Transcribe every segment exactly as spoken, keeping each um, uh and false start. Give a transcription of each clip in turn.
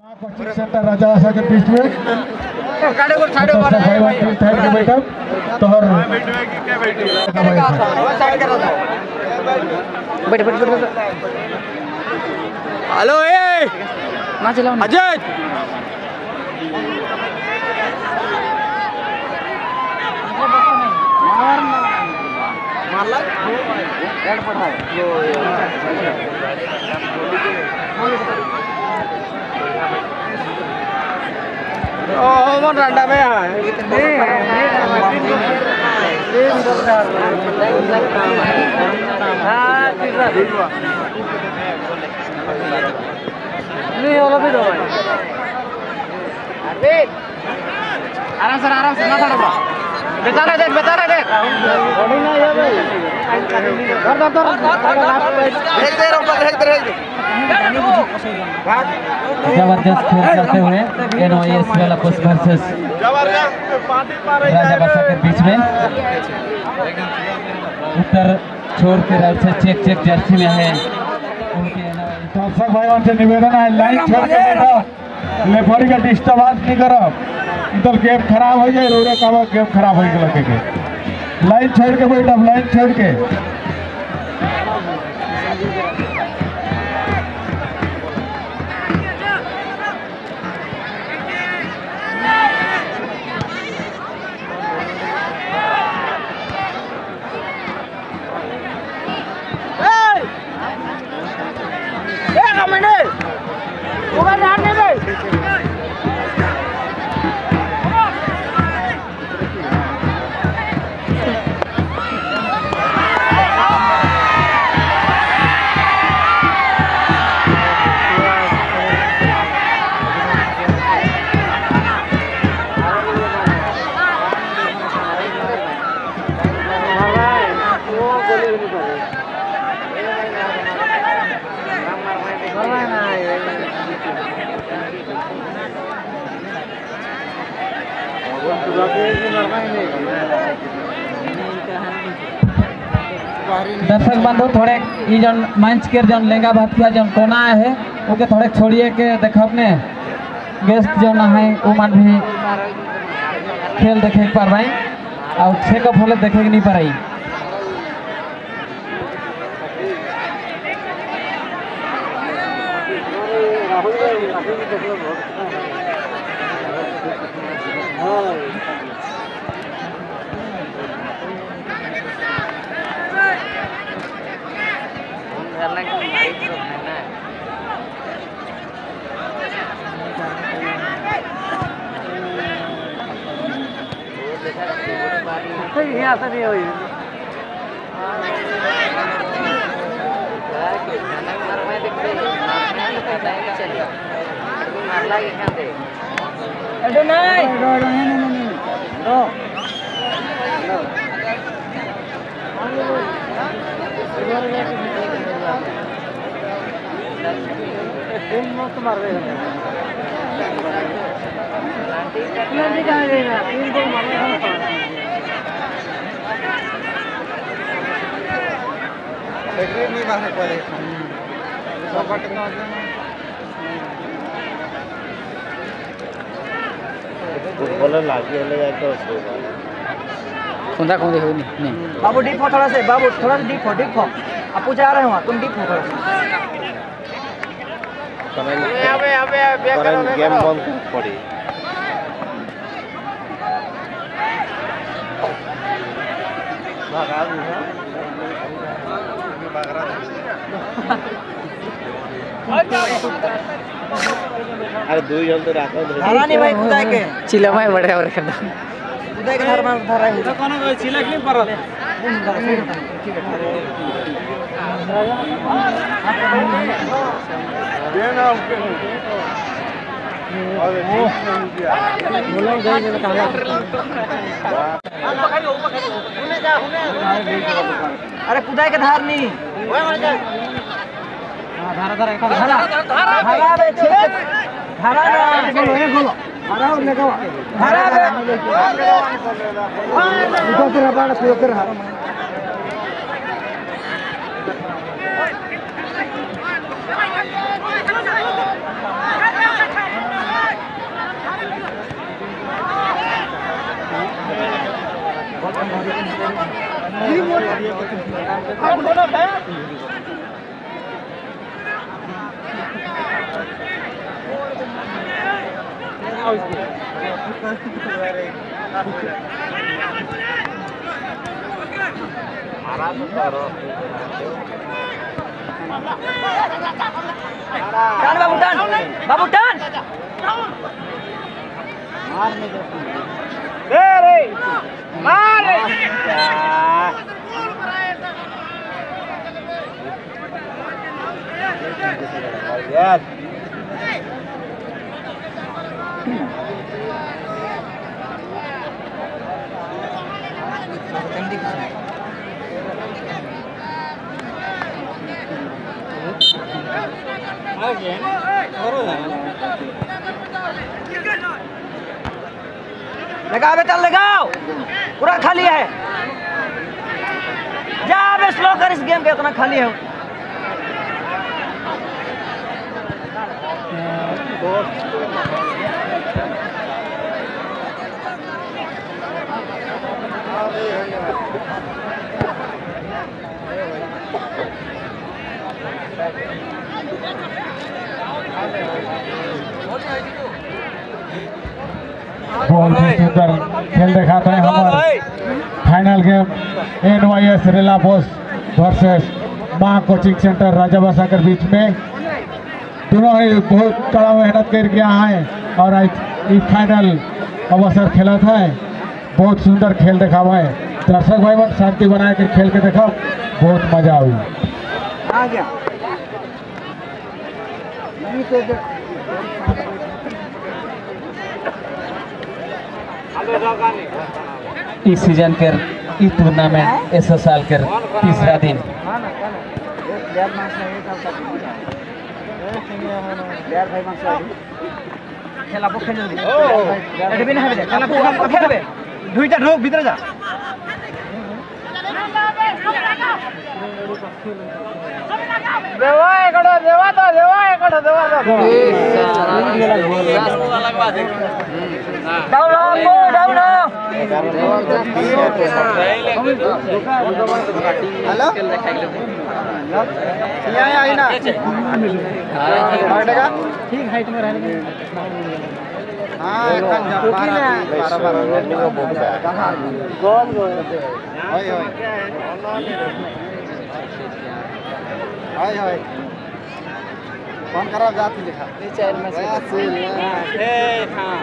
Coaching centre राजा आशा के बीच में काटे को साइड ओवर है भाई साइड के बैठा तो हर बैठे की क्या बैठे वो साइड कर रहा बैठ बैठ बैठ हेलो ए ना चलाओ अजय मारला रेड पड़ा है ओ मन रंडा में है कितने हां तीसरा नहीं वाला भी दो भाई अरे आराम से आराम से ना थोड़ा बड़ा बेचारा देख बेचारा देख बॉडी ना ये भाई कर दो तो भेज दे रहा भेज दे भेज जबरदस्त खेल चलते हुए एनओएस वाला पुष्प वर्सेस राजा बासा के बीच में उत्तर छोड़ के राइट से चेक चेक जर्सी में है उनके दर्शक भाइयों से निवेदन है लाइन छोड़ के बैठो रेफरी का डिस्टर्बेंस नहीं करो इधर गेम खराब हो जाए रोरे का गेम खराब हो गया लगे के लाइन छोड़ के बैठो लाइन छोड़ के दर्शक बंधु थोड़े ई जन मंच के जन लेंगा भतिया जन कोना है ओके थोड़े छोड़िए के देख अपने गेस्ट जन है वो मन भी खेल देखे पर भाई और छेकअप होले देखे नहीं पाई यहाँ से नहीं हुई अरे नहीं रो रो नहीं नहीं रो तीन मस्त मार रहे हैं नहीं कहाँ गई ना तीन को मारना नहीं बाहर पड़े फुटबॉल लागी वाले जाए तो उसको खुदा खुदा हो नहीं बाबू डीप हो थोड़ा से बाबू थोड़ा सा डीप हो डीप हो आप जा रहे हो तुम डीप हो थोड़ा अबे अबे अबे गेम बंद पड़ी भागा अरे दो जन तो राखो धारा नहीं भाई खुदा के चिला भाई बड़े और करना खुदा के धारा में धारा है तो कौन चिला नहीं पर देना बोलो जाए कहां अरे खुदा के धार नहीं धारा धारा एक धारा धारा बे धारा ना खोलो धारा और लेको धारा बे इको तेरा बाड़ा पियो कर Tan Babu Tan, Babu Tan. Dere, mare. Lihat. लगाओ बेटा लगाओ, पूरा खाली है। जा बे स्लो कर, इस गेम पे उतना खाली है। बहुत ही सुंदर खेल दिखाते हैं हमारे final game N Y S रेलापोस वर्सेस माँ कोचिंग सेंटर राजाबासा के बीच में। दोनों ही बहुत कड़ा मेहनत करके आए और आज इस फाइनल अवसर खेला था। बहुत सुंदर खेल देखा है। दर्शक भाई बहन शांति बनाए कर खेल के देखा, बहुत मजा आई। आ गया इस सीजन के ई टूर्नामेंट इस साल के तीसरा दिन দুইটা ঢোক ভিতরে যা দেওয়া একড় দেওয়া তো দেওয়া একড় দেওয়া তো ডাউন গো ডাউন হ্যালো यहाँ आई ना ठीक हाइट में रहने हाँ कल जा बारह बारह बारह गोल गोल हाय हाय हाय हाय फोन करा जाती लिखा नीचे में से ए हां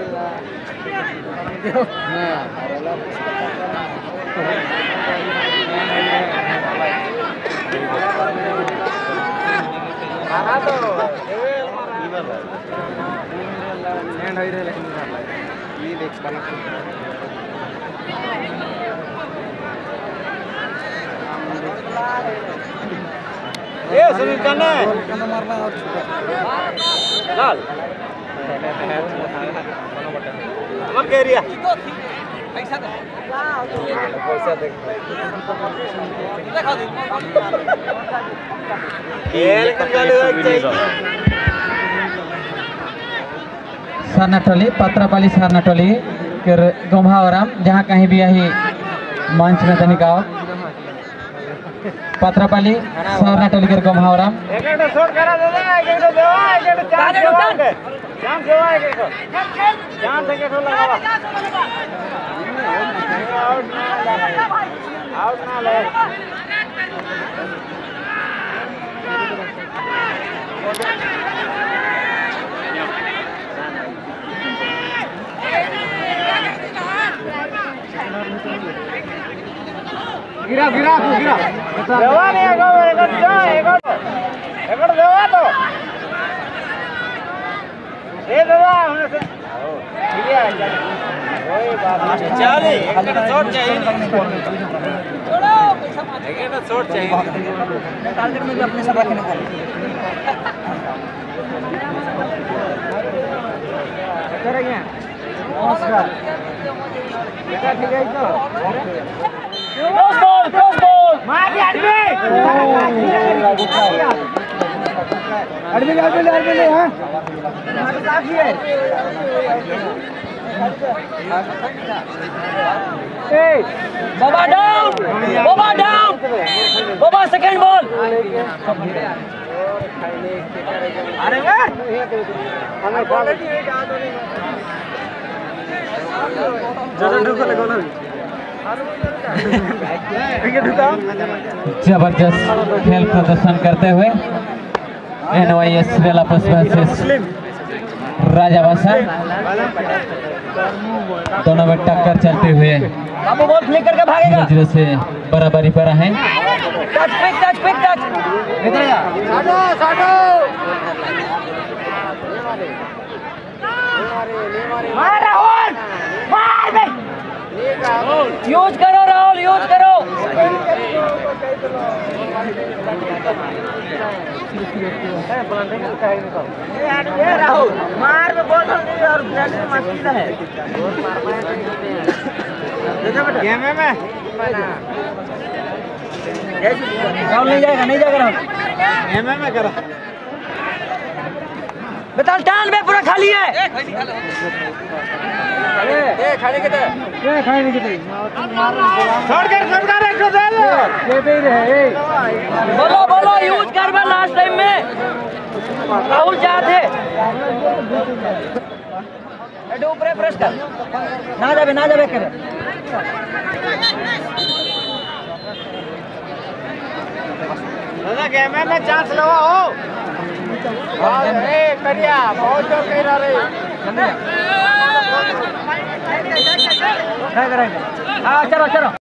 मारा तो लैंड हो रहे लेकिन ये देख पाना ये सुनील कन्ने कन्ने मारना और लाल मत कह रिया पैसा दे पैसा दे देखा दे खेल कर चालू है सरनाटोली पत्रापाली सरनाटोली के गोम्हावराम जहाँ कहीं भी यही मंच में तनिक आओ पत्रापाली सरनाटोली के गोम्हावराम एक एक शॉट करा दे दे एक एक देवा एक एक चांस देवा चांस देवा एक एक चांस एक एक लगावा आउट ना आउट ना ले गिरा गिरा तू गिरा देवा नहीं है गाँव एक जा एक एक देवा तो ये देवा हमने से ठीक है कोई बात नहीं चले एक शॉट चाहिए छोड़ो एक शॉट चाहिए टारगेट में भी अपने सब रखने को करेंगे नमस्कार बेटा ठीक है तो क्रॉस बॉल क्रॉस बॉल मार दिया आदमी आदमी आदमी आदमी ले हां काफी है ए बाबा डाउन बाबा डाउन बाबा सेकंड बॉल अरे जबरदस्त खेल प्रदर्शन करते हुए एनवाईएस रेला वर्सेस राजा बासा दोनों में टक्कर चलते हुए बाबू बॉल फ्लिक करके भागेगा। धीरे से बराबरी पर है। Touch pick touch pick touch इधर जा साडो साडो मार राहुल मार बे यूज करो राहुल यूज करो ये राहुल मार में बहुत जल्दी और ब्लैक में मस्ती है गेम में राहुल नहीं जाएगा नहीं जाएगा राहुल गेम में करो बेटा टान में पूरा खाली है ए खाली किधर ए खाली किधर छोड़ कर छोड़ कर एक दे लो ये दे रहे बोलो बोलो यूज कर बे लास्ट टाइम में राहुल जाते एडो ऊपर प्रेस कर ना जाबे ना जाबे कर दादा गेम में चांस लो हो ए करिया बहुत जोर कर रहा रे हां चलो चलो